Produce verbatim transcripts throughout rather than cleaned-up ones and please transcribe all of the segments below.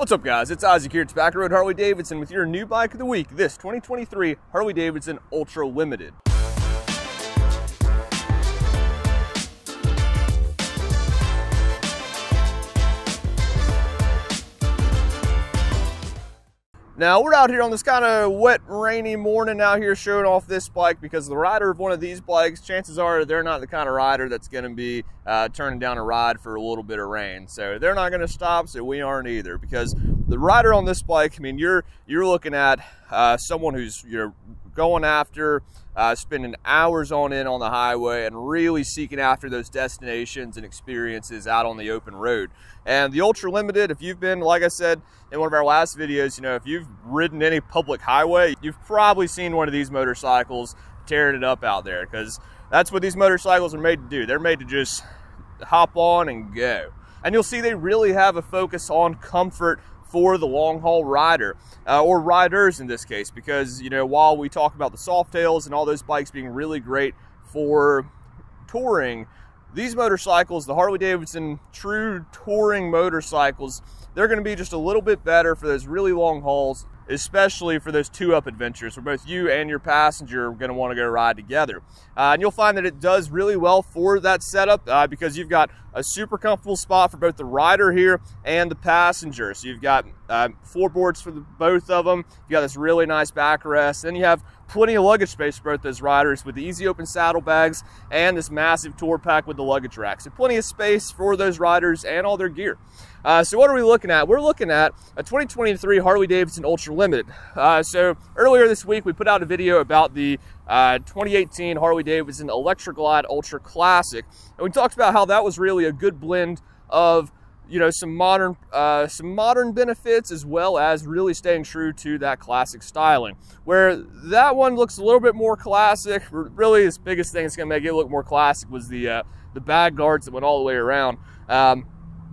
What's up, guys? It's Isaac here at Tobacco Road Harley-Davidson with your new bike of the week, this twenty twenty-three Harley-Davidson Ultra Limited. Now, we're out here on this kind of wet, rainy morning out here showing off this bike because the rider of one of these bikes, chances are they're not the kind of rider that's going to be uh, turning down a ride for a little bit of rain. So they're not going to stop, so we aren't either, because the rider on this bike, I mean, you're you're looking at uh, someone who's you're going after uh, spending hours on end on the highway and really seeking after those destinations and experiences out on the open road. And the Ultra Limited, if you've been, like I said in one of our last videos, you know, if you've ridden any public highway, you've probably seen one of these motorcycles tearing it up out there, because that's what these motorcycles are made to do. They're made to just hop on and go. And you'll see they really have a focus on comfort for the long haul rider, uh, or riders in this case, because, you know, while we talk about the Softails and all those bikes being really great for touring, these motorcycles, the Harley-Davidson true touring motorcycles, they're going to be just a little bit better for those really long hauls, especially for those two-up adventures where both you and your passenger are going to want to go ride together. Uh, and you'll find that it does really well for that setup uh, because you've got a super comfortable spot for both the rider here and the passenger. So you've got uh, floorboards for the, both of them. You got this really nice backrest. Then you have plenty of luggage space for both those riders with the easy open saddlebags and this massive tour pack with the luggage rack. So plenty of space for those riders and all their gear. Uh, so what are we looking at? We're looking at a twenty twenty-three Harley-Davidson Ultra Limited. Uh, so earlier this week, we put out a video about the uh, twenty eighteen Harley-Davidson Electra Glide Ultra Classic. And we talked about how that was really a good blend of, you know, some modern, uh, some modern benefits as well as really staying true to that classic styling. Where that one looks a little bit more classic. Really, the biggest thing that's going to make it look more classic was the, uh, the bag guards that went all the way around. Um,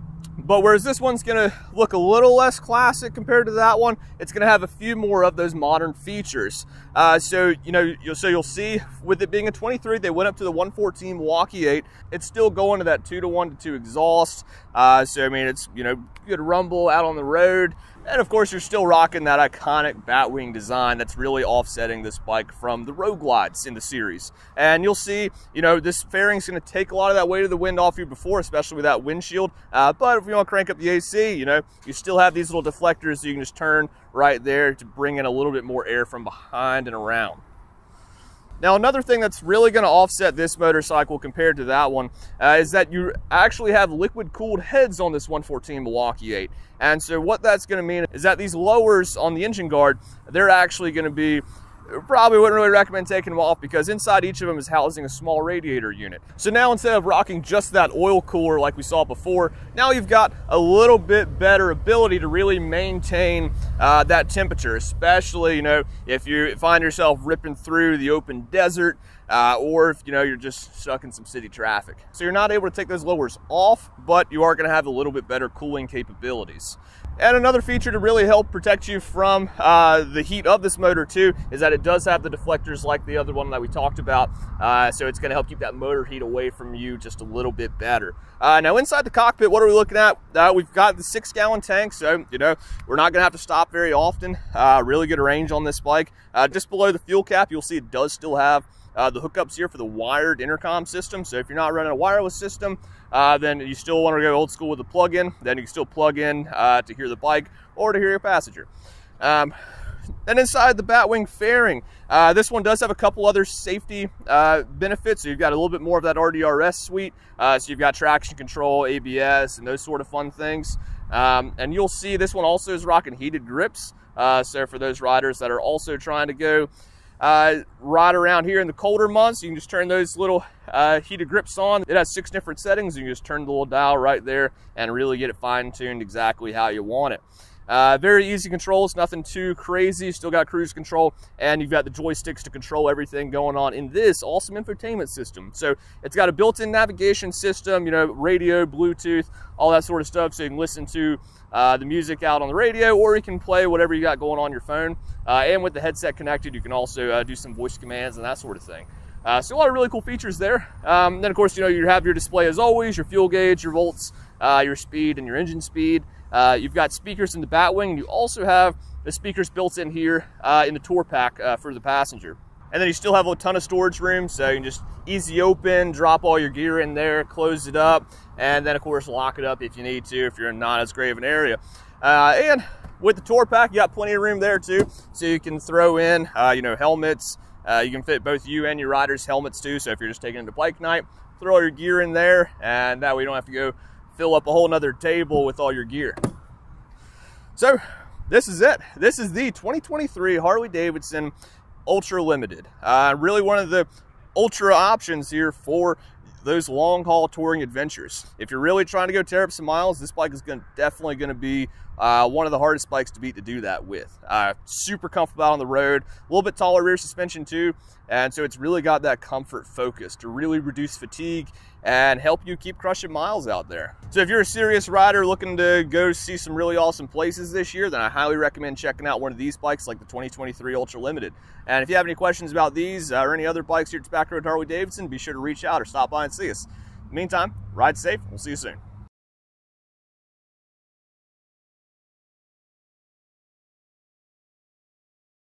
But whereas this one's gonna look a little less classic compared to that one, it's gonna have a few more of those modern features. Uh, so, you know, you'll, so you'll see with it being a twenty-three, they went up to the one fourteen Milwaukee eight. It's still going to that two to one to two exhaust. Uh, so, I mean, it's, you know, good rumble out on the road. And of course, you're still rocking that iconic Batwing design that's really offsetting this bike from the Road Glides in the series. And you'll see, you know, this fairing's going to take a lot of that weight of the wind off you before, especially with that windshield. Uh, but if you want to crank up the A C, you know, you still have these little deflectors so you can just turn right there to bring in a little bit more air from behind and around. Now, another thing that's really going to offset this motorcycle compared to that one uh, is that you actually have liquid-cooled heads on this one fourteen Milwaukee eight. And so what that's going to mean is that these lowers on the engine guard, they're actually going to be, probably wouldn't really recommend taking them off because inside each of them is housing a small radiator unit. So now instead of rocking just that oil cooler like we saw before, now you've got a little bit better ability to really maintain uh, that temperature, especially, you know, if you find yourself ripping through the open desert uh, or if, you know, you're just stuck in some city traffic. So you're not able to take those lowers off, but you are going to have a little bit better cooling capabilities. And another feature to really help protect you from uh, the heat of this motor too is that it does have the deflectors like the other one that we talked about. Uh, so it's going to help keep that motor heat away from you just a little bit better. Uh, now inside the cockpit, what are we looking at? Uh, we've got the six gallon tank, so you know we're not going to have to stop very often. Uh, really good range on this bike. Uh, just below the fuel cap, you'll see it does still have Uh, the hookups here for the wired intercom system. So if you're not running a wireless system, uh, then you still want to go old school with a plug-in, then you can still plug in uh, to hear the bike or to hear your passenger. Um, then inside the Batwing fairing, uh, this one does have a couple other safety uh, benefits. So you've got a little bit more of that R D R S suite. Uh, so you've got traction control, A B S, and those sort of fun things. Um, and you'll see this one also is rocking heated grips. Uh, so for those riders that are also trying to go Uh, ride around here in the colder months, you can just turn those little uh, heated grips on. It has six different settings. You can just turn the little dial right there and really get it fine-tuned exactly how you want it. Uh, very easy controls, nothing too crazy. Still got cruise control, and you've got the joysticks to control everything going on in this awesome infotainment system. So it's got a built-in navigation system, you know, radio, Bluetooth, all that sort of stuff. So you can listen to uh, the music out on the radio, or you can play whatever you got going on your phone. Uh, and with the headset connected, you can also uh, do some voice commands and that sort of thing. Uh, so a lot of really cool features there. Um, then of course, you know, you have your display as always, your fuel gauge, your volts, uh, your speed, and your engine speed. Uh, you've got speakers in the Batwing, and you also have the speakers built in here uh, in the tour pack uh, for the passenger. And then you still have a ton of storage room, so you can just easy open, drop all your gear in there, close it up, and then of course lock it up if you need to, if you're in not as great of an area. Uh, and with the tour pack, you got plenty of room there too, so you can throw in, uh, you know, helmets. Uh, you can fit both you and your riders' helmets too, so if you're just taking it to bike night, throw all your gear in there, and that way you don't have to go fill up a whole nother table with all your gear. So this is it. This is the twenty twenty-three Harley-Davidson Ultra Limited. Uh, really one of the ultra options here for those long haul touring adventures. If you're really trying to go tear up some miles, this bike is gonna, definitely going to be uh, one of the hardest bikes to beat to do that with. Uh, super comfortable out on the road, a little bit taller rear suspension too, and so it's really got that comfort focus to really reduce fatigue and help you keep crushing miles out there. So if you're a serious rider looking to go see some really awesome places this year, then I highly recommend checking out one of these bikes like the twenty twenty-three Ultra Limited. And if you have any questions about these uh, or any other bikes here at Tobacco Road Harley Davidson, be sure to reach out or stop by and see us. In the meantime, ride safe. We'll see you soon.